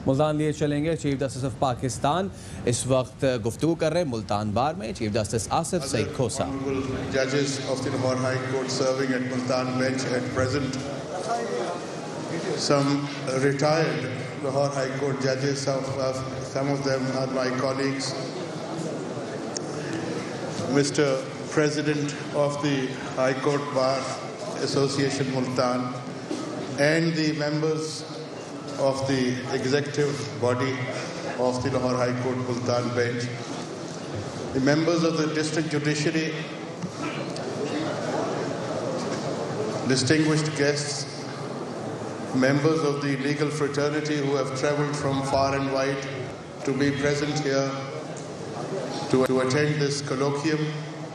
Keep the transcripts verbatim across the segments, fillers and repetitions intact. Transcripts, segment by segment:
मुल्तान लिए चलेंगे chief justice of Pakistan इस वक्त गुफ्तगू कर रहे हैं मुल्तान बार में chief justice Asif Saeed Khosa. Judges of the Lahore High Court serving at Multan bench at present. Some retired Lahore High Court judges, some of, some of them are my colleagues. Mister President of the High Court Bar Association Multan and the members of the executive body of the Lahore High Court Multan bench, the members of the district judiciary, distinguished guests, members of the legal fraternity who have travelled from far and wide to be present here to, to attend this colloquium,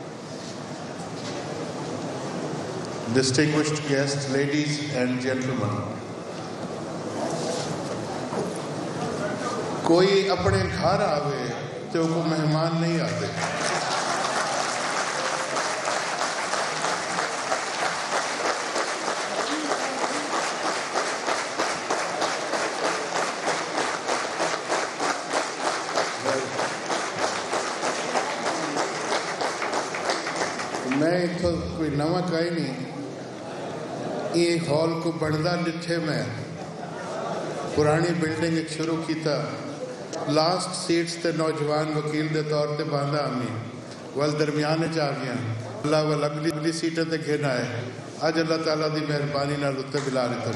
distinguished guests, ladies and gentlemen. कोई अपने घर आवे तो को मेहमान नहीं आते. मैं तो कोई नवा कहीं नहीं ये हॉल को बनदा लिखे मैं पुरानी बिल्डिंग एक शुरू की था लास्ट सीट्स ते नौजवान वकील दे तौर ते बांधा आमी वल दरमियान च आ गया अल्लाह वल अगली अगली सीटें ते घेना है अज अल्लाह ताला दी मेहरबानी नाल उत्ते बिला रहे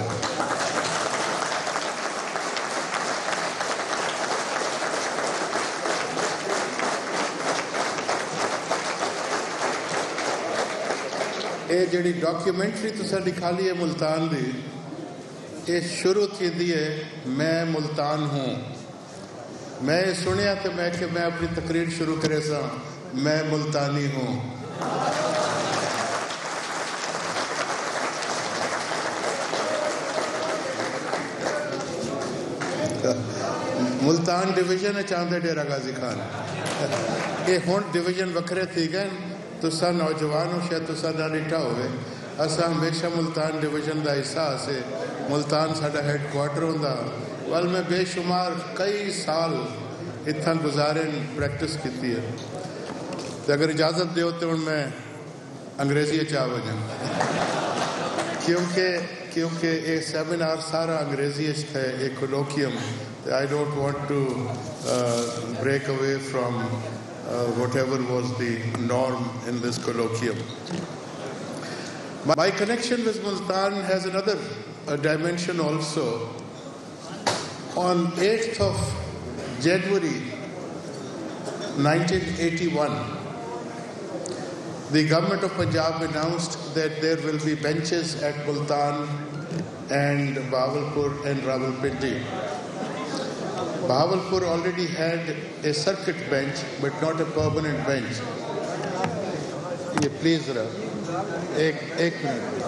ये जिहड़ी डॉक्यूमेंट्री तुसां दिखाली है मुल्तान दी ये शुरू थी है मैं मुल्तान हूँ. मैं सुनिया तो मैं कि मैं अपनी तकरीर शुरू करे सा मैं मुल्तानी हूँ. मुल्तान डिवीजन चाहते डेरा गाजी खान ये हुण डिवीजन वखरे थी गए तुसा नौजवान हो शायद तुसा ना डिठा होवे असा हमेशा मुल्तान डिवीजन का एहसास है. मुल्तान साडा हैडक्वार्टर होंदा वाल मैं बेशुमार कई साल इतना गुजारे प्रैक्टिस की है तो अगर इजाज़त दो तो हूँ मैं अंग्रेजी चा वजा क्योंकि क्योंकि ये सेमिनार सारा अंग्रेजी है एक colloquium. I don't want to break away from whatever was the norm in this colloquium. My connection with Multan has another uh, dimension also. On eighth of January nineteen eighty-one, the government of Punjab announced that there will be benches at Multan and Bahawalpur and Rawalpindi. Bahawalpur already had a circuit bench but not a permanent bench. Yeah, please, Ra. Ek, ek minute.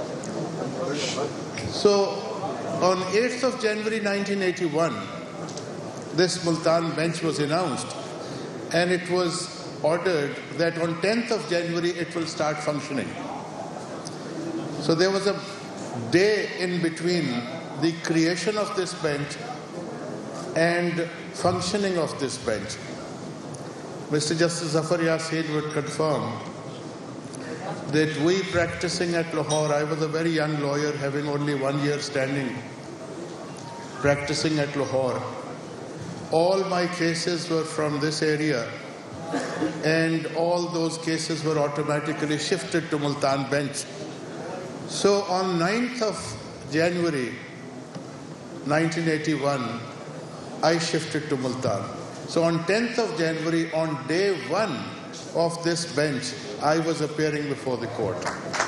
So, on eighth of January nineteen eighty-one, this Multan bench was announced and it was ordered that on tenth of January it will start functioning. So there was a day in between the creation of this bench and functioning of this bench. Mister Justice Zafar Yasin would confirm that we practicing at Lahore, I was a very young lawyer having only one year standing, practicing at Lahore. All my cases were from this area and all those cases were automatically shifted to Multan bench. So on ninth of January nineteen eighty-one, I shifted to Multan. So on tenth of January, on day one of this bench, I was appearing before the court.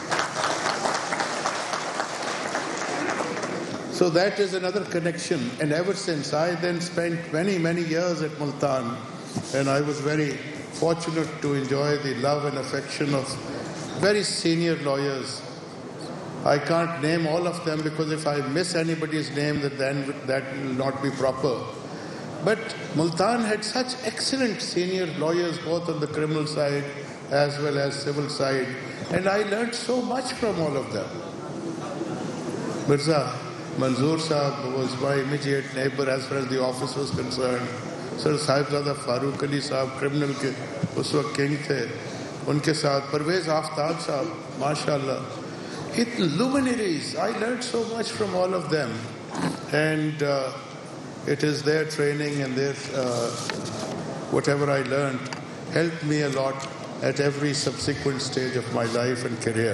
So that is another connection. And ever since, I then spent many, many years at Multan, and I was very fortunate to enjoy the love and affection of very senior lawyers. I can't name all of them because if I miss anybody's name, then that will not be proper. But Multan had such excellent senior lawyers both on the criminal side as well as civil side, and I learned so much from all of them. Mirza, Manzoor Saab was my immediate neighbor as far as the office was concerned. Sir Sahibzada Farooq Ali Saab, criminal ke us waqt king the, unke saath Parvez Aftab Saab, mashallah. It luminaries. I learned so much from all of them, and uh, it is their training and their uh, whatever I learned helped me a lot at every subsequent stage of my life and career.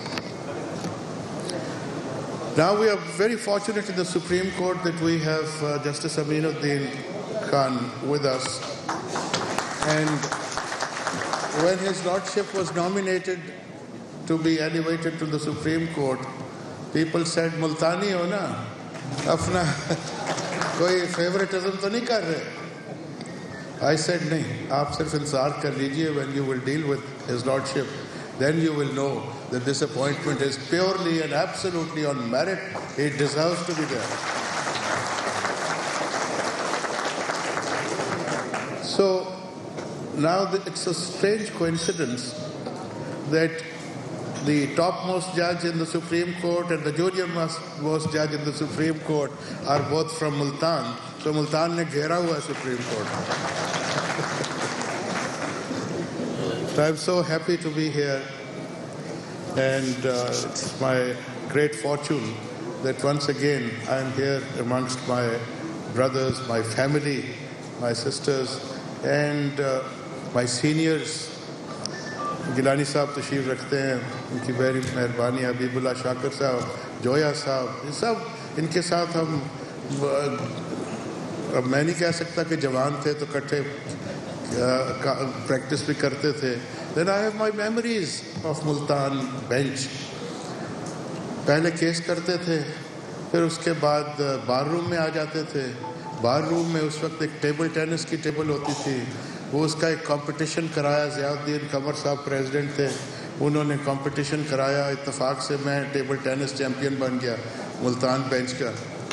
Now we are very fortunate in the Supreme Court that we have uh, Justice Aminuddin Khan with us. And when His Lordship was nominated to be elevated to the Supreme Court, people said, Multani ho na? Apna koi favoritism to nahi kar rahe? I said, nahi, aap sirf intaar kar lijiye. When you will deal with His Lordship, then you will know that this appointment is purely and absolutely on merit. He deserves to be there. So now it's a strange coincidence that the topmost judge in the Supreme Court and the junior most judge in the Supreme Court are both from Multan. So Multan ne ghera hua Supreme Court. So I'm so happy to be here, and uh, it's my great fortune that once again I'm here amongst my brothers, my family, my sisters, and uh, my seniors. Gilani साहब तशरीफ रखते हैं, उनकी बड़ी मेहरबानी, हबीबुल्लाह शाकर साहब, जोया साहब, ये सब इनके साथ हम अब मैं नहीं कह सकता कि जवान थे तो इकट्ठे प्रैक्टिस भी करते थे. Then I have my memories of Multan bench. पहले केस करते थे, फिर उसके बाद बार रूम में आ जाते थे. बार रूम में उस वक्त एक टेबल टेनिस की टेबल होती थी, वो उसका एक कंपटीशन कराया. ज़ियाउद्दीन कमर साहब प्रेसिडेंट थे, उन्होंने कंपटीशन कराया. इत्तेफाक से मैं टेबल टेनिस चैंपियन बन गया मुल्तान बेंच का.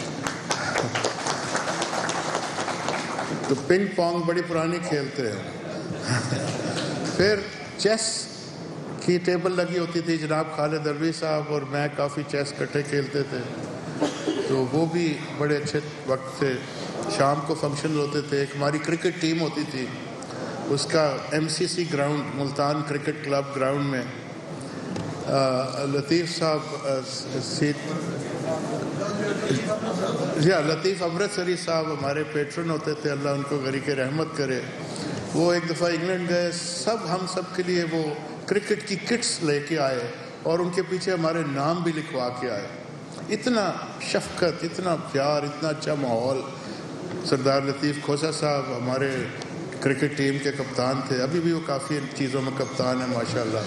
तो पिंग पोंग बड़ी पुरानी खेलते हैं. फिर चेस की टेबल लगी होती थी, जनाब खालिद दरवी साहब और मैं काफ़ी चेस इकट्ठे खेलते थे, तो वो भी बड़े अच्छे वक्त थे. शाम को फंक्शन होते थे. एक हमारी क्रिकेट टीम होती थी, उसका MCC ground Multan cricket club ground में लतीफ़ साहब सीट या लतीफ़ अमृतसरी साहब हमारे पेट्रन होते थे, अल्लाह उनको गरी के रहमत करे. वो एक दफ़ा इंग्लैंड गए, सब हम सब के लिए वो क्रिकेट की किट्स लेके आए और उनके पीछे हमारे नाम भी लिखवा के आए. इतना शफकत, इतना प्यार, इतना अच्छा माहौल. सरदार लतीफ़ खोसा साहब हमारे क्रिकेट टीम के कप्तान थे, अभी भी वो काफ़ी चीज़ों में कप्तान है माशाल्लाह.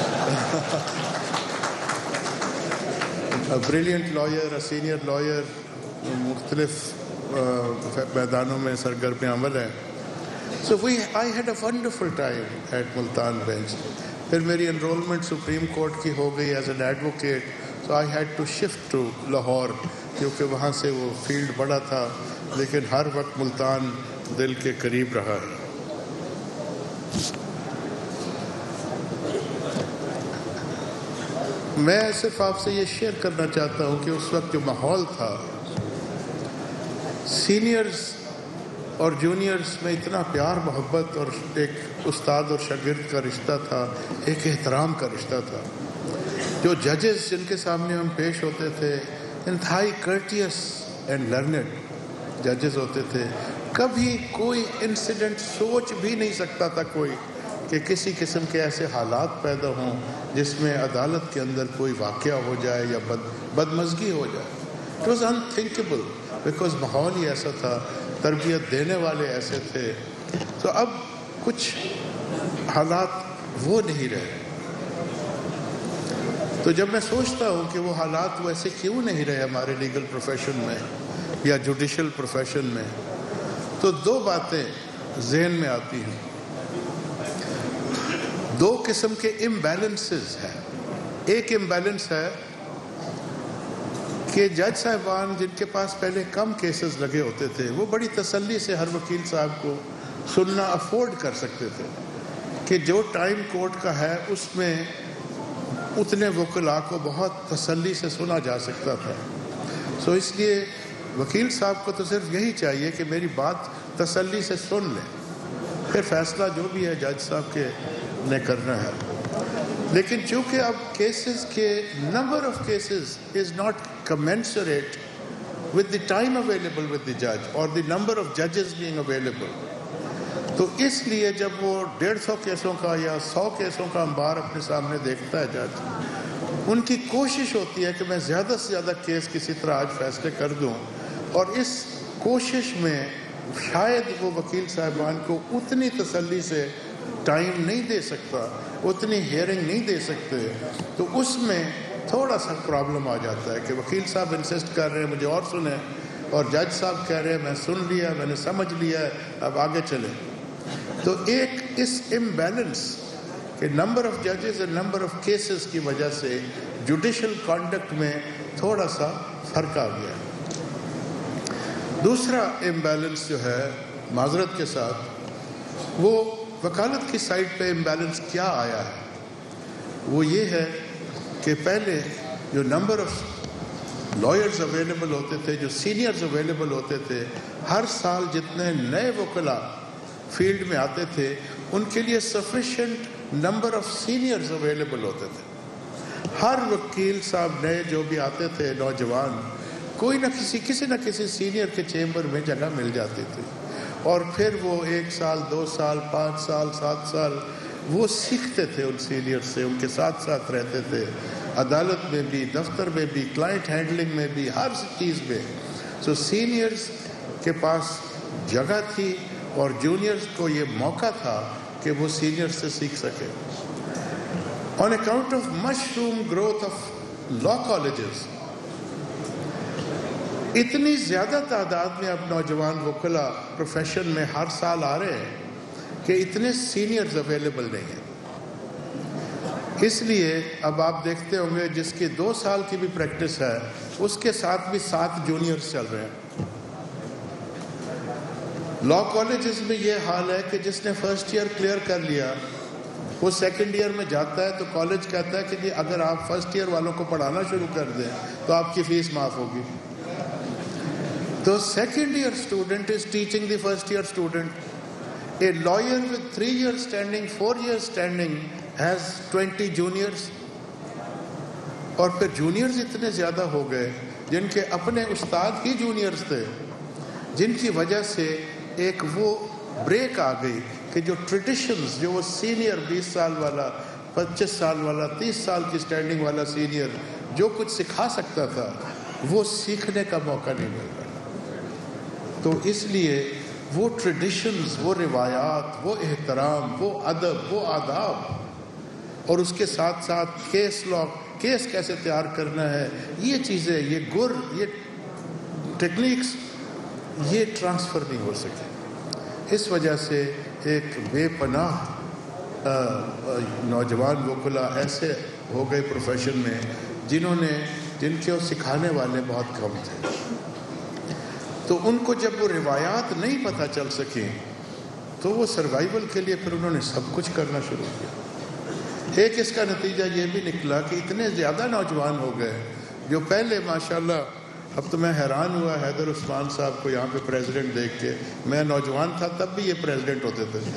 Brilliant lawyer, a senior lawyer, मुख्तलिफ मैदानों में सरगर्म अमल है. So we I had a wonderful time at Multan bench. फिर मेरी एनरोलमेंट सुप्रीम कोर्ट की हो गई as an advocate, so I had to shift to Lahore, क्योंकि वहाँ से वो फील्ड बड़ा था, लेकिन हर वक्त मुल्तान दिल के करीब रहा है. मैं सिर्फ आपसे ये शेयर करना चाहता हूँ कि उस वक्त जो माहौल था, सीनियर्स और जूनियर्स में इतना प्यार मोहब्बत और एक उस्ताद और शागिर्द का रिश्ता था, एक एहतराम का रिश्ता था. जो जजेस जिनके सामने हम पेश होते थे, इंतहाई कर्टियस एंड लर्नेड जजेस होते थे. कभी कोई इंसिडेंट सोच भी नहीं सकता था कोई कि किसी किस्म के ऐसे हालात पैदा हों जिसमें अदालत के अंदर कोई वाक़या हो जाए या बद बदमज़गी हो जाए. इट वॉज अनथिंकेबल, बिकॉज माहौल ही ऐसा था, तरबियत देने वाले ऐसे थे. तो अब कुछ हालात वो नहीं रहे. तो जब मैं सोचता हूँ कि वो हालात वैसे क्यों नहीं रहे हमारे लीगल प्रोफेशन में या जुडिशल प्रोफेशन में, तो दो बातें जहन में आती हैं. दो किस्म के इम्बैलेंसेस हैं. एक इम्बैलेंस है कि जज साहबान जिनके पास पहले कम केसेस लगे होते थे, वो बड़ी तसल्ली से हर वकील साहब को सुनना अफोर्ड कर सकते थे कि जो टाइम कोर्ट का है उसमें उतने वकला को बहुत तसल्ली से सुना जा सकता था. سو اس لیے وکیل صاحب کو تو صرف یہی چاہیے کہ میری بات تسلی سے سن لیں، پھر فیصلہ جو بھی ہے جج صاحب کے نے کرنا ہے. لیکن چونکہ اب کیسز کے number of cases is not commensurate with the time available with the judge or the number of judges being available. تو اس لیے جب وہ ڈیڑھ سو کیسوں کا یا سو کیسوں کا انبار اپنے سامنے دیکھتا ہے جج، ان کی کوشش ہوتی ہے کہ میں زیادہ سے زیادہ کیس کسی طرح آج فیصلے کر دوں، اور اس کوشش میں شاید وہ وکیل صاحبان کو اتنی تسلی سے ٹائم نہیں دے سکتا، اتنی ہیئرنگ نہیں دے سکتے، تو اس میں تھوڑا سا پرابلم آ جاتا ہے کہ وکیل صاحب انسسٹ کر رہے ہیں مجھے اور سنیں، اور جج صاحب کہہ رہے ہیں میں سن لیا، میں نے سمجھ لیا ہے، اب آگے چلیں. تو ایک اس امبیلنس کہ نمبر آف ججز اور نمبر آف کیسز کی وجہ سے جوڈیشل کانڈکٹ میں تھوڑا سا فرق آ گیا. دوسرا امبیلنس جو ہے معذرت کے ساتھ، وہ وکالت کی سائٹ پہ امبیلنس کیا آیا ہے، وہ یہ ہے کہ پہلے جو نمبر آف لائرز اویلیبل ہوتے تھے، جو سینئرز اویلیبل ہوتے تھے، ہر سال جتنے نئے وکلا فیلڈ میں آتے تھے ان کے لیے sufficient number of seniors available ہوتے تھے. ہر وکیل صاحب نئے جو بھی آتے تھے نوجوان، کوئی نہ کسی کسی نہ کسی سینئر کے چیمبر میں جگہ مل جاتی تھی، اور پھر وہ ایک سال دو سال پانچ سال سات سال وہ سیکھتے تھے ان سینئر سے، ان کے ساتھ ساتھ رہتے تھے، عدالت میں بھی، دفتر میں بھی، کلائنٹ ہینڈلنگ میں بھی، ہر چیز میں. سو سینئرز کے پاس جگہ تھی اور جونیئرز کو یہ موقع تھا کہ وہ سینئر سے سیکھ سکے. On account of mushroom growth of law colleges, اتنی زیادہ تعداد میں اب نوجوان وکلا پروفیشن میں ہر سال آ رہے ہیں کہ اتنے سینئرز اویلیبل نہیں ہیں. اس لیے اب آپ دیکھتے ہوں گے جس کی دو سال کی بھی پریکٹس ہے اس کے ساتھ بھی سات جونیئرز چل رہے ہیں. لا کالجز میں یہ حال ہے کہ جس نے فرسٹ ایئر کلیئر کر لیا وہ سیکنڈ ایئر میں جاتا ہے تو کالج کہتا ہے کہ جی اگر آپ فرسٹ ایئر والوں کو پڑھانا شروع کر دیں تو آپ کی فیس معاف ہوگی. تو second year student is teaching the first year student. A lawyer with three years standing, four years standing has twenty juniors. اور پھر جونیئرز اتنے زیادہ ہو گئے جن کے اپنے استاد ہی جونیئرز تھے، جن کی وجہ سے ایک وہ بریک آ گئی کہ جو ٹریڈیشنز، جو وہ سینئر بیس سال والا، پچیس سال والا، تیس سال کی سٹینڈنگ والا سینئر جو کچھ سکھا سکتا تھا وہ سیکھنے کا موقع نہیں مل رہا. تو اس لیے وہ ٹریڈیشنز، وہ روایات، وہ احترام، وہ ادب، وہ آداب، اور اس کے ساتھ ساتھ کیس لا، کیس کیسے تیار کرنا ہے، یہ چیزیں، یہ گر، یہ ٹیکنیکس، یہ ٹرانسفر نہیں ہو سکے. اس وجہ سے ایک بے پناہ نوجوان وکلا ایسے ہو گئے پروفیشن میں جنہوں نے جن کے سکھانے والے بہت کم تھے. تو ان کو جب وہ روایات نہیں پتہ چل سکیں تو وہ سروائیول کے لیے پھر انہوں نے سب کچھ کرنا شروع کیا. ایک اس کا نتیجہ یہ بھی نکلا کہ اتنے زیادہ نوجوان ہو گئے جو پہلے ماشاءاللہ، اب تو میں حیران ہوا حیدر عثمان صاحب کو یہاں پہ پریزیڈنٹ دیکھ کے، میں نوجوان تھا تب بھی یہ پریزیڈنٹ ہوتے تھے.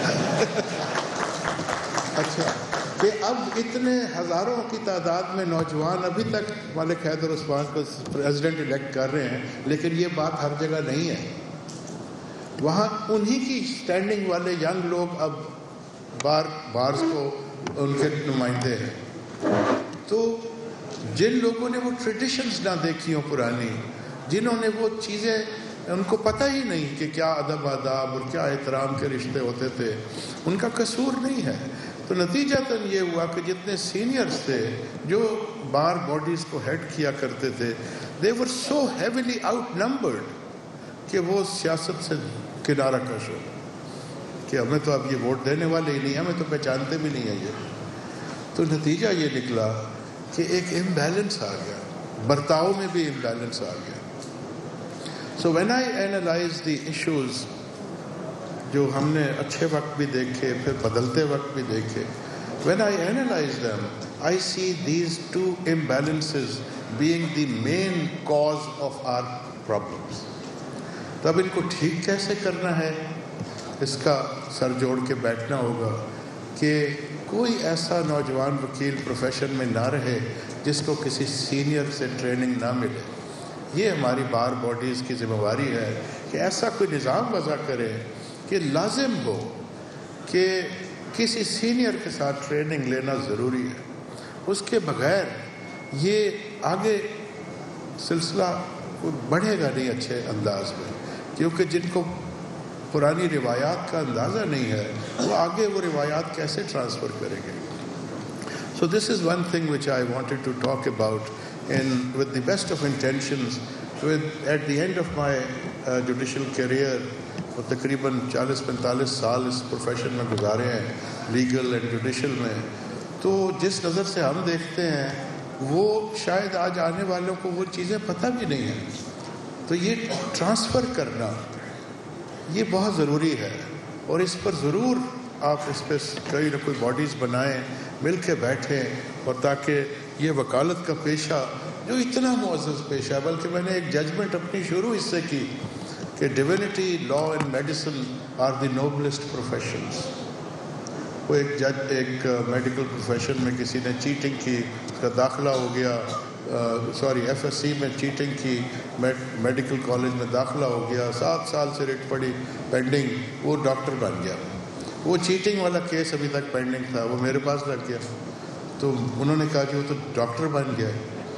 اچھا کہ اب اتنے ہزاروں کی تعداد میں نوجوان ابھی تک ملک حیدر عثمان کو پریزیڈنٹ الیکٹ کر رہے ہیں، لیکن یہ بات ہر جگہ نہیں ہے. وہاں انہی کی سٹینڈنگ والے ینگ لوگ اب بار بارز کو ان کے نمائندے ہیں. تو جن لوگوں نے وہ ٹریڈیشنز نہ دیکھی ہوں پرانی، جنہوں نے وہ چیزیں ان کو پتہ ہی نہیں کہ کیا ادب آداب اور کیا احترام کے رشتے ہوتے تھے، ان کا قصور نہیں ہے. تو نتیجہ تو یہ ہوا کہ جتنے سینئرز تھے جو بار باڈیز کو ہیڈ کیا کرتے تھے، they were so heavily outnumbered کہ وہ سیاست سے کنارہ کش ہو کہ ہمیں تو اب یہ ووٹ دینے والے ہی نہیں، ہمیں تو پہچانتے بھی نہیں ہیں یہ. تو نتیجہ یہ نکلا کہ ایک امبیلنس آ گیا، برتاؤ میں بھی امبیلنس آ گیا. So when I analyze the issues جو ہم نے اچھے وقت بھی دیکھے پھر بدلتے وقت بھی دیکھے, when I analyze them I see these two imbalances being the main cause of our problems. तब इनको ठीक कैसे करना है, इसका सर जोड़ के बैठना होगा कि कोई ऐसा नौजवान वकील प्रोफेशन में ना रहे जिसको किसी सीनियर से ट्रेनिंग ना मिले. ये हमारी बार बॉडीज़ की जिम्मेवारी है कि ऐसा कोई निज़ाम वज़ा करे कि लाजिम हो कि किसी सीनियर के साथ ट्रेनिंग लेना ज़रूरी है. उसके बगैर ये आगे सिलसिला बढ़ेगा नहीं अच्छे अंदाज में, क्योंकि जिनको पुरानी रिवायात का अंदाज़ा नहीं है वो आगे वो रिवायात कैसे ट्रांसफ़र करेंगे. So this is one thing which I wanted to talk about in with the best of intentions. With at the end of my uh, judicial career, वो तकरीबन चालीस पैंतालीस साल इस प्रोफेशन में गुजारे हैं, लीगल एंड जुडिशल में. तो जिस नज़र से हम देखते हैं वो शायद आज आने वालों को वो चीज़ें पता भी नहीं हैं. तो ये ट्रांसफ़र करना ये बहुत ज़रूरी है और इस पर ज़रूर आप इस पर कोई ना कोई बॉडीज़ बनाएं, मिल के बैठें, और ताकि ये वकालत का पेशा जो इतना मुअज़्ज़ज़ पेशा, बल्कि मैंने एक जजमेंट अपनी शुरू इससे की कि divinity, law and medicine are the noblest professions. वो एक जज एक मेडिकल प्रोफेशन में किसी ने चीटिंग की, उसका दाखिला हो गया, सॉरी एफ एस सी में चीटिंग की, मेडिकल कॉलेज में दाखिला हो गया, सात साल से रिट पड़ी पेंडिंग, वो डॉक्टर बन गया. वो चीटिंग वाला केस अभी तक पेंडिंग था, वो मेरे पास लग गया. तो उन्होंने कहा कि वो तो डॉक्टर बन गया.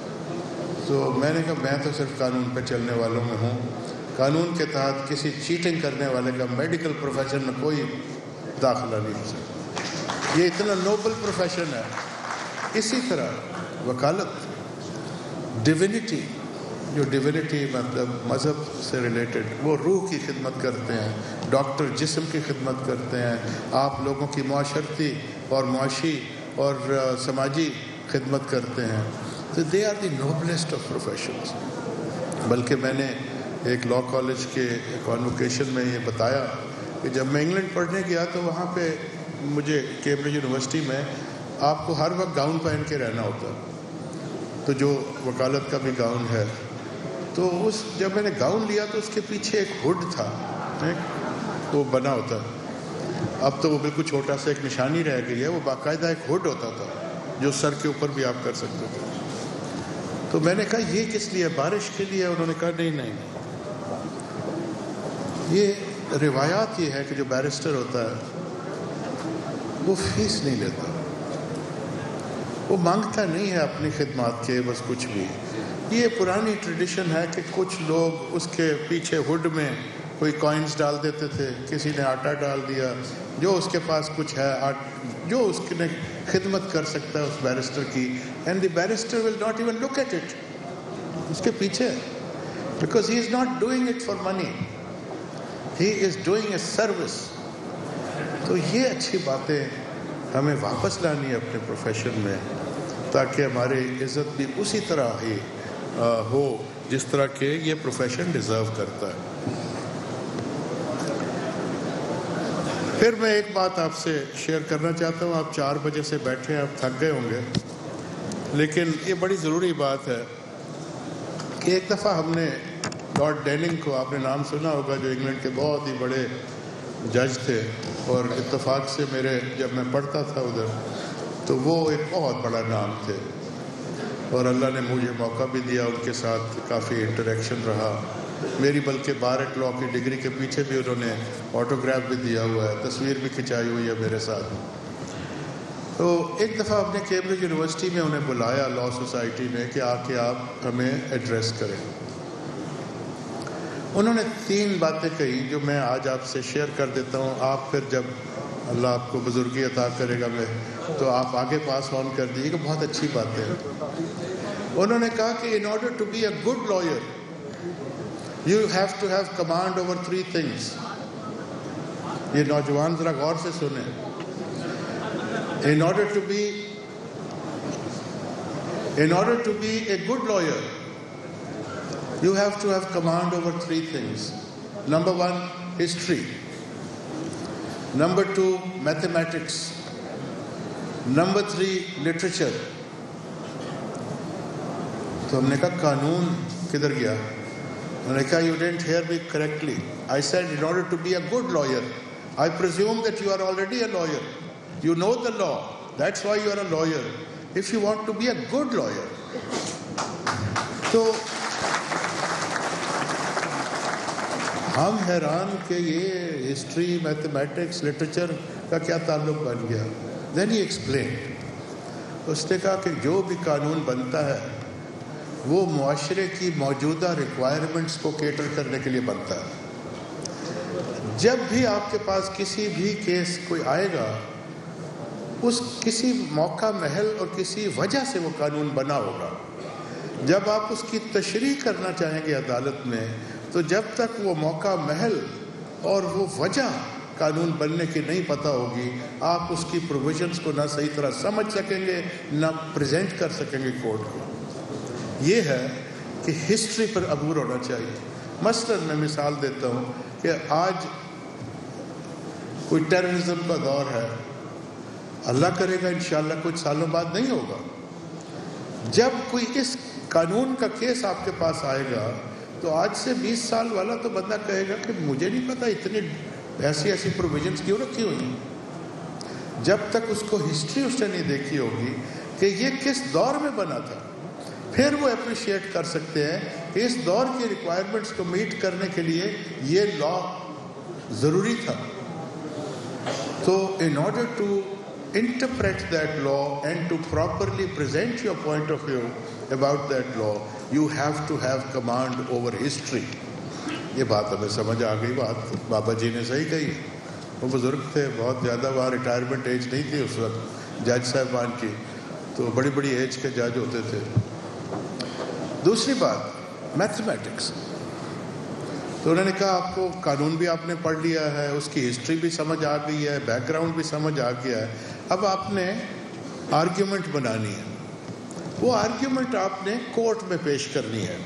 तो मैंने कहा मैं तो सिर्फ कानून पे चलने वालों में हूँ. कानून के तहत किसी चीटिंग करने वाले का मेडिकल प्रोफेशन में कोई दाखिला नहीं हो सकता. ये इतना नोबल प्रोफेशन है. इसी तरह वकालत, डिविनिटी, जो डिविनिटी मतलब मज़हब से रिलेटेड, वो रूह की खिदमत करते हैं, डॉक्टर जिस्म की खिदमत करते हैं, आप लोगों की माशरती और मुआशी और समाजी खिदमत करते हैं. तो they are the noblest of professions. बल्कि मैंने एक लॉ कॉलेज के कॉन्वोकेशन में ये बताया कि जब मैं इंग्लैंड पढ़ने गया तो वहाँ पे मुझे कैम्ब्रिज यूनिवर्सिटी में आपको हर वक्त गाउन पहन के रहना होता. तो जो वकालत का भी गाउन है, तो उस जब मैंने गाउन लिया तो उसके पीछे एक हुड था, एक वो बना होता. अब तो वो बिल्कुल छोटा सा एक निशानी रह गई है. वो बाकायदा एक हुड होता था जो सर के ऊपर भी आप कर सकते थे. तो मैंने कहा ये किस लिए, बारिश के लिए? उन्होंने कहा नहीं नहीं, ये रिवायात ये है कि जो बैरिस्टर होता है वो फीस नहीं लेता, वो मांगता नहीं है अपनी खिदमत के बस कुछ भी. ये पुरानी ट्रेडिशन है कि कुछ लोग उसके पीछे हुड में कोई कॉइन्स डाल देते थे, किसी ने आटा डाल दिया, जो उसके पास कुछ है, जो उसने खिदमत कर सकता है उस बैरिस्टर की, and the barrister will not even look at it, उसके पीछे, because he is not doing it for money, he is doing a service. तो ये अच्छी बातें हमें वापस लानी है अपने प्रोफेशन में, ताकि हमारी इज़्ज़त भी उसी तरह ही आ, हो जिस तरह के ये प्रोफेशन डिज़र्व करता है. फिर मैं एक बात आपसे शेयर करना चाहता हूँ. आप चार बजे से बैठे हैं, आप थक गए होंगे, लेकिन ये बड़ी ज़रूरी बात है कि एक दफ़ा हमने लॉर्ड डेनिंग को, आपने नाम सुना होगा, जो इंग्लैंड के बहुत ही बड़े जज थे, और इत्तेफाक से मेरे जब मैं पढ़ता था उधर तो वो एक बहुत बड़ा नाम थे, और अल्लाह ने मुझे मौका भी दिया, उनके साथ काफ़ी इंटरेक्शन रहा. मेरी बल्कि बार एट लॉ की डिग्री के पीछे भी उन्होंने ऑटोग्राफ भी दिया हुआ है, तस्वीर भी खिंचाई हुई है मेरे साथ. तो एक दफ़ा अपने कैम्ब्रिज यूनिवर्सिटी में उन्हें बुलाया लॉ सोसाइटी में कि आके आप हमें एड्रेस करें. उन्होंने तीन बातें कही जो मैं आज आपसे शेयर कर देता हूँ. आप फिर जब अल्लाह आपको बुजुर्गी अता करेगा मैं तो आप आगे पास ऑन कर दीजिएगा. बहुत अच्छी बात है. उन्होंने कहा कि in order to be a good lawyer you have to have command over three things. ये नौजवान जरा गौर से सुने. In order to be in order to be a good lawyer, you have to have command over three things. Number one, history. Number two, mathematics. Number three, literature. تو ہم نے کہا قانون کدھر گیا؟ انہوں نے کہا you didn't hear me correctly. I said in order to be a good lawyer, I presume that you are already a lawyer. You know the law. That's why you are a lawyer. If you want to be a good lawyer. تو ہم حیران کہ یہ history, mathematics, literature کا کیا تعلق بن گیا. Then he explained. اس نے کہا کہ جو بھی قانون بنتا ہے وہ معاشرے کی موجودہ ریکوائرمنٹس کو کیٹر کرنے کے لیے بنتا ہے. جب بھی آپ کے پاس کسی بھی کیس کوئی آئے گا، اس کسی موقع محل اور کسی وجہ سے وہ قانون بنا ہوگا. جب آپ اس کی تشریح کرنا چاہیں گے عدالت میں، تو جب تک وہ موقع محل اور وہ وجہ قانون بننے کی نہیں پتہ ہوگی، آپ اس کی پروویژنس کو نہ صحیح طرح سمجھ سکیں گے، نہ پریزنٹ کر سکیں گے کورٹ کو. یہ ہے کہ ہسٹری پر عبور ہونا چاہیے. مثلاً میں مثال دیتا ہوں کہ آج کوئی ٹیررزم کا دور ہے، اللہ کرے گا انشاءاللہ کچھ سالوں بعد نہیں ہوگا. جب کوئی اس قانون کا کیس آپ کے پاس آئے گا تو آج سے بیس سال والا تو بندہ کہے گا کہ مجھے نہیں پتا اتنی ایسی ایسی پروویژنس کیوں رکھی ہوئی ہیں. جب تک اس کو ہسٹری اس نے نہیں دیکھی ہوگی کہ یہ کس دور میں بنا تھا، پھر وہ اپریشیٹ کر سکتے ہیں کہ اس دور کی ریکوائرمنٹس کو میٹ کرنے کے لیے یہ لا ضروری تھا. تو in order to interpret that law and to properly present your point of view about that law, you have to have command over history. یہ بات ہمیں سمجھ آ گئی. بات بابا جی نے صحیح کہی. وہ بزرگ تھے، بہت زیادہ وہاں ریٹائرمنٹ ایج نہیں تھی اس وقت جج صاحبان کی، تو بڑی بڑی ایج کے جج ہوتے تھے. دوسری بات میتھمیٹکس. تو انہوں نے کہا آپ کو قانون بھی آپ نے پڑھ لیا ہے، اس کی ہسٹری بھی سمجھ آ گئی ہے، بیک گراؤنڈ بھی سمجھ آ گیا ہے، اب آپ نے آرگیومنٹ بنانی ہے. وہ آرگیومنٹ آپ نے کورٹ میں پیش کرنی ہے.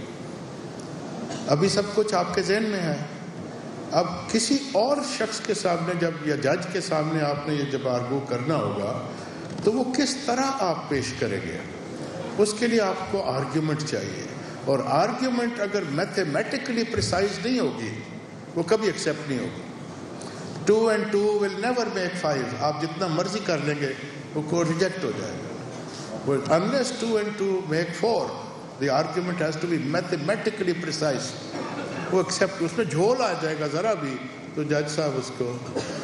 ابھی سب کچھ آپ کے ذہن میں ہے. اب کسی اور شخص کے سامنے جب یا جج کے سامنے آپ نے یہ جب آرگو کرنا ہوگا تو وہ کس طرح آپ پیش کریں گے، اس کے لیے آپ کو آرگیومنٹ چاہیے. اور آرگیومنٹ اگر میتھمیٹیکلی پریسائز نہیں ہوگی وہ کبھی ایکسیپٹ نہیں ہوگی. Two and two will never make five. آپ جتنا مرضی کر لیں گے وہ کو ریجیکٹ ہو جائے گا. Unless two and two make four, the argument has to be mathematically precise. وہ ایکسیپٹ, اس میں جھول آ جائے گا ذرا بھی تو جج صاحب اس کو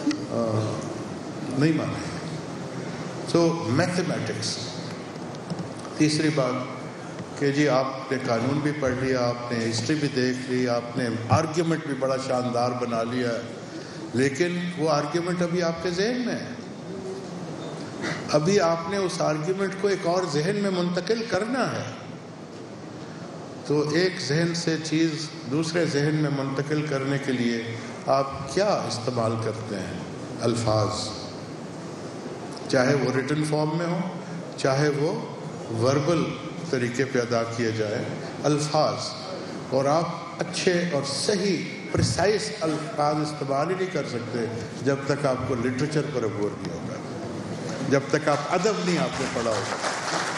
نہیں مانے. So mathematics. تیسری بات کہ جی آپ نے قانون بھی پڑھ لیا, آپ نے ہسٹری بھی دیکھ لی, آپ نے آرگیومنٹ بھی بڑا شاندار بنا لیا, لیکن وہ آرگیومنٹ ابھی آپ کے ذہن میں ہے. ابھی آپ نے اس آرگیومنٹ کو ایک اور ذہن میں منتقل کرنا ہے. تو ایک ذہن سے چیز دوسرے ذہن میں منتقل کرنے کے لیے آپ کیا استعمال کرتے ہیں؟ الفاظ, چاہے وہ ریٹن فارم میں ہو, چاہے وہ وربل طریقے پہ ادا کیے جائے الفاظ. اور آپ اچھے اور صحیح پریسائز الفاظ استعمال ہی نہیں کر سکتے جب تک آپ کو لٹریچر پر عبور نہیں ہوگا, جب تک آپ ادب نہیں آپ نے پڑھا ہوگا.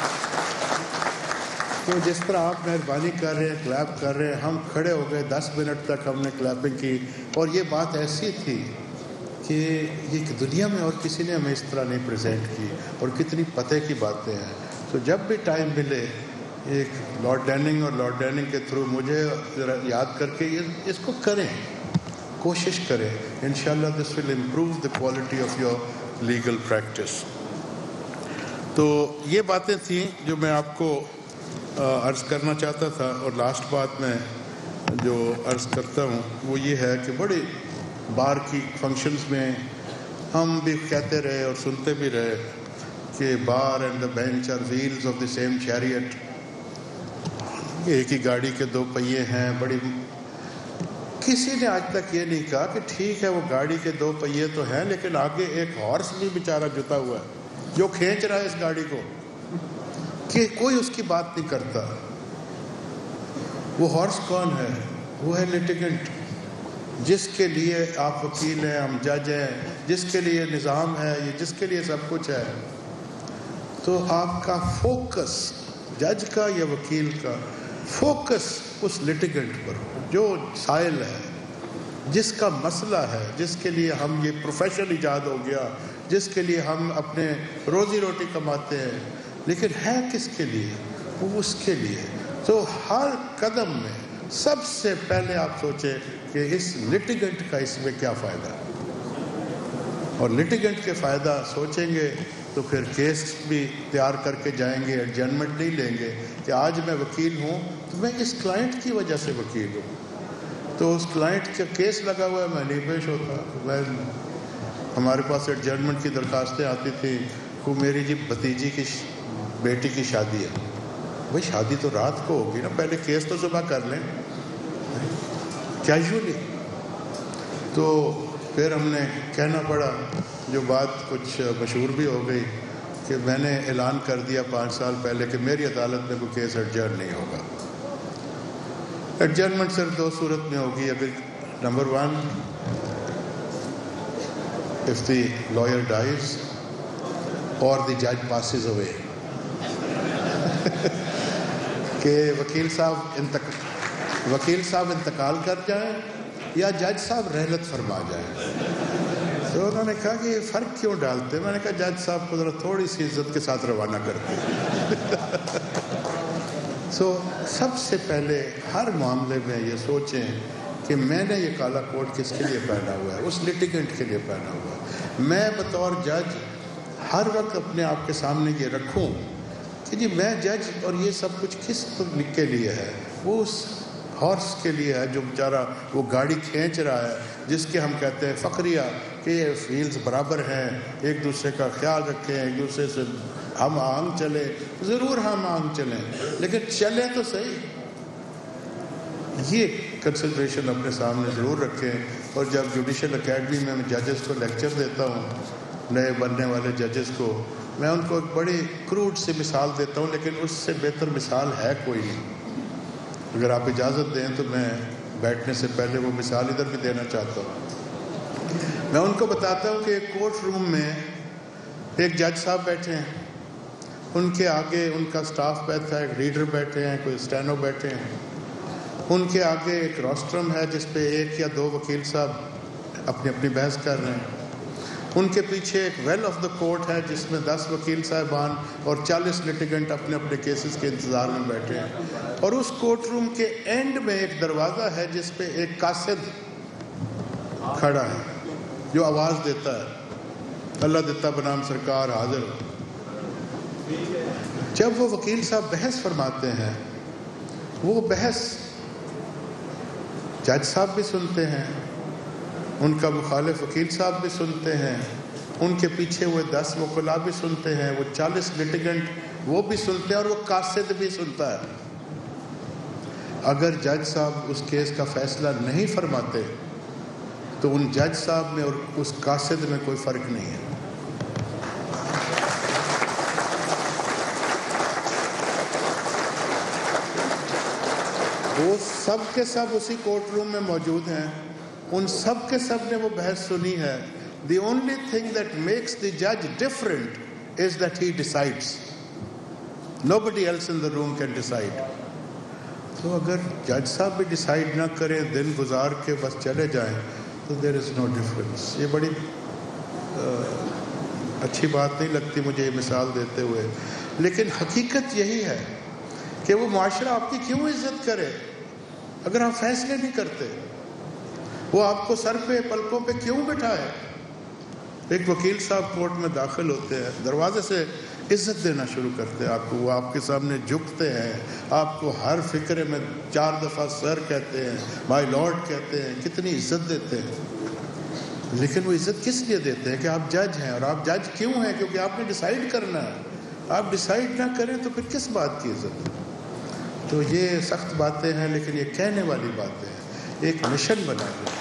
تو جس طرح آپ مہربانی کر رہے ہیں, کلیپ کر رہے ہیں, ہم کھڑے ہو گئے دس منٹ تک ہم نے کلیپنگ کی, اور یہ بات ایسی تھی کہ یہ دنیا میں اور کسی نے ہمیں اس طرح نہیں پریزنٹ کی, اور کتنی پتے کی باتیں ہیں. تو جب بھی ٹائم ملے ایک لارڈ ڈیننگ اور لارڈ ڈیننگ کے تھرو مجھے ذرا یاد کر کے یہ اس کو کریں, کوشش کریں. انشاءاللہ this will improve the quality of your legal practice. تو یہ باتیں تھیں جو میں آپ کو عرض کرنا چاہتا تھا. اور لاسٹ بات میں جو عرض کرتا ہوں وہ یہ ہے کہ بڑی بار کی فنکشنز میں ہم بھی کہتے رہے اور سنتے بھی رہے کہ bar and the bench are wheels of the same chariot. ایک ہی گاڑی کے دو پہیے ہیں. بڑی کسی نے آج تک یہ نہیں کہا کہ ٹھیک ہے وہ گاڑی کے دو پہیے تو ہیں, لیکن آگے ایک ہارس بھی بیچارہ جتا ہوا ہے جو کھینچ رہا ہے اس گاڑی کو, کہ کوئی اس کی بات نہیں کرتا. وہ ہارس کون ہے؟ وہ ہے لیٹیگنٹ, جس کے لیے آپ وکیل ہیں, ہم جج ہیں, جس کے لیے نظام ہے, یہ جس کے لیے سب کچھ ہے. تو آپ کا فوکس جج کا یا وکیل کا فوکس اس لٹیگنٹ پر ہو جو سائل ہے, جس کا مسئلہ ہے, جس کے لیے ہم یہ پروفیشن ایجاد ہو گیا, جس کے لیے ہم اپنے روزی روٹی کماتے ہیں, لیکن ہے کس کے لیے؟ وہ اس کے لیے. تو ہر قدم میں سب سے پہلے آپ سوچیں کہ اس لٹیگنٹ کا اس میں کیا فائدہ ہے, اور لٹیگنٹ کے فائدہ سوچیں گے تو پھر کیس بھی تیار کر کے جائیں گے. ایڈجرنمنٹ نہیں لیں گے کہ آج میں وکیل ہوں تو میں اس کلائنٹ کی وجہ سے وکیل ہوں, تو اس کلائنٹ کا کیس لگا ہوا ہے, میں نہیں پیش ہوتا. میں ہمارے پاس ایڈجرنمنٹ کی درخواستیں آتی تھیں کہ میری جی بھتیجی کی بیٹی کی شادی ہے. بھائی شادی تو رات کو ہوگی نا, پہلے کیس تو صبح کر لیں کیجولی. تو پھر ہم نے کہنا پڑا, جو بات کچھ مشہور بھی ہو گئی, کہ میں نے اعلان کر دیا پانچ سال پہلے کہ میری عدالت میں کوئی کیس ایڈجرن نہیں ہوگا. ایڈجرنمنٹ صرف دو صورت میں ہوگی. اگر number one, if the lawyer dies or the judge passes away, کہ وکیل صاحب انتق... وکیل صاحب انتقال کر جائیں یا جج صاحب رحلت فرما جائیں. تو انہوں نے کہا کہ یہ فرق کیوں ڈالتے؟ میں نے کہا جج صاحب کو ذرا تھوڑی سی عزت کے ساتھ روانہ کرتے. سو سب سے پہلے ہر معاملے میں یہ سوچیں کہ میں نے یہ کالا کوٹ کس کے لیے پہنا ہوا ہے, اس لٹیگنٹ کے لیے پہنا ہوا ہے. میں بطور جج ہر وقت اپنے آپ کے سامنے یہ رکھوں کہ جی میں جج, اور یہ سب کچھ کس کے لیے ہے؟ وہ اس ہارس کے لیے ہے جو بیچارہ وہ گاڑی کھینچ رہا ہے, جس کے ہم کہتے ہیں فقریہ, کہ یہ ویلز برابر ہیں, ایک دوسرے کا خیال رکھیں, ایک دوسرے سے ہم آہنگ چلیں. ضرور ہم آہنگ چلیں, لیکن چلیں تو صحیح. یہ کنسیڈریشن اپنے سامنے ضرور رکھیں. اور جب جوڈیشل اکیڈمی میں میں ججز کو لیکچر دیتا ہوں, نئے بننے والے ججز کو, میں ان کو ایک بڑی کروڈ سی مثال دیتا ہوں, لیکن اس سے بہتر مثال ہے کوئی نہیں. اگر آپ اجازت دیں تو میں بیٹھنے سے پہلے وہ مثال ادھر بھی دینا چاہتا ہوں. میں ان کو بتاتا ہوں کہ ایک کورٹ روم میں ایک جج صاحب بیٹھے ہیں, ان کے آگے ان کا سٹاف بیٹھا ہے, ایک ریڈر بیٹھے ہیں, کوئی اسٹینو بیٹھے ہیں. ان کے آگے ایک روسٹرم ہے جس پہ ایک یا دو وکیل صاحب اپنی اپنی بحث کر رہے ہیں. ان کے پیچھے ایک ویل آف دا کورٹ ہے جس میں دس وکیل صاحبان اور چالیس لٹیگنٹ اپنے اپنے کیسز کے انتظار میں بیٹھے ہیں. اور اس کورٹ روم کے اینڈ میں ایک دروازہ ہے جس پہ ایک قاصد کھڑا ہے جو آواز دیتا ہے, اللہ دیتا بنام سرکار حاضر. جب وہ وکیل صاحب بحث فرماتے ہیں, وہ بحث جج صاحب بھی سنتے ہیں, ان کا مخالف وکیل صاحب بھی سنتے ہیں, ان کے پیچھے وہ دس وکلاء بھی سنتے ہیں, وہ چالیس لٹیگنٹ وہ بھی سنتے ہیں, اور وہ قاصد بھی سنتا ہے. اگر جج صاحب اس کیس کا فیصلہ نہیں فرماتے تو ان جج صاحب میں اور اس قاصد میں کوئی فرق نہیں ہے. وہ سب کے سب اسی کورٹ روم میں موجود ہیں, ان سب کے سب نے وہ بحث سنی ہے. The only thing that makes the judge different is that he decides. Nobody else in the room can decide. تو اگر جج صاحب بھی ڈیسائیڈ نہ کریں, دن گزار کے بس چلے جائیں, تو there is no difference. یہ بڑی اچھی بات نہیں لگتی مجھے یہ مثال دیتے ہوئے, لیکن حقیقت یہی ہے کہ وہ معاشرہ آپ کی کیوں عزت کرے اگر آپ فیصلے نہیں کرتے؟ وہ آپ کو سر پہ پلکوں پہ کیوں بٹھائے؟ ایک وکیل صاحب کورٹ میں داخل ہوتے ہیں, دروازے سے عزت دینا شروع کرتے ہیں آپ کو, وہ آپ کے سامنے جھکتے ہیں, آپ کو ہر فکرے میں چار دفعہ سر کہتے ہیں, مائی لارڈ کہتے ہیں, کتنی عزت دیتے ہیں. لیکن وہ عزت کس لیے دیتے ہیں؟ کہ آپ جج ہیں, اور آپ جج کیوں ہیں؟ کیونکہ آپ نے ڈیسائیڈ کرنا ہے. آپ ڈیسائیڈ نہ کریں تو پھر کس بات کی عزت ہے؟ تو یہ سخت باتیں ہیں, لیکن یہ کہنے والی باتیں ہیں. ایک مشن بنا دیا.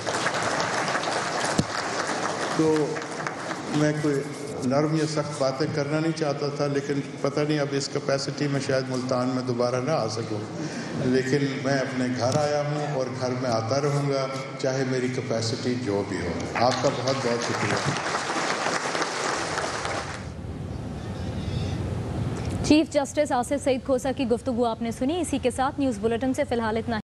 تو میں کوئی نرم یا سخت باتیں کرنا نہیں چاہتا تھا, لیکن پتہ نہیں اب اس کیپیسٹی میں شاید ملتان میں دوبارہ نہ آ سکوں, لیکن میں اپنے گھر آیا ہوں اور گھر میں آتا رہوں گا چاہے میری کیپیسٹی جو بھی ہو. آپ کا بہت بہت شکریہ. چیف جسٹس آصف سعید کھوسا کی گفتگو آپ نے سنی. اسی کے ساتھ نیوز بلیٹن سے فی الحال اتنا